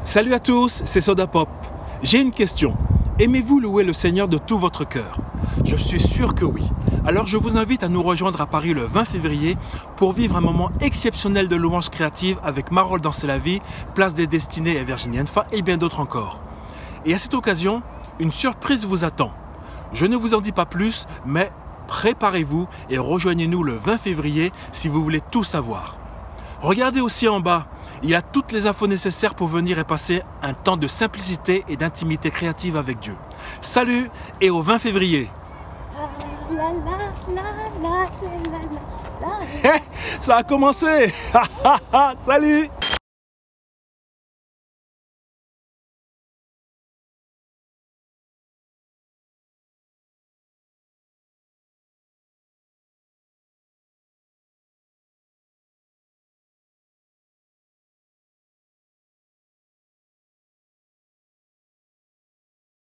Salut à tous, c'est Soda Pop. J'ai une question. Aimez-vous louer le Seigneur de tout votre cœur? Je suis sûr que oui. Alors je vous invite à nous rejoindre à Paris le 20 février pour vivre un moment exceptionnel de louange créative avec Marole dans C'est la vie, Place des Destinées et Virginie Enfa et bien d'autres encore. Et à cette occasion, une surprise vous attend. Je ne vous en dis pas plus, mais préparez-vous et rejoignez-nous le 20 février si vous voulez tout savoir. Regardez aussi en bas, il y a toutes les infos nécessaires pour venir et passer un temps de simplicité et d'intimité créative avec Dieu. Salut et au 20 février. Ça a commencé. Salut.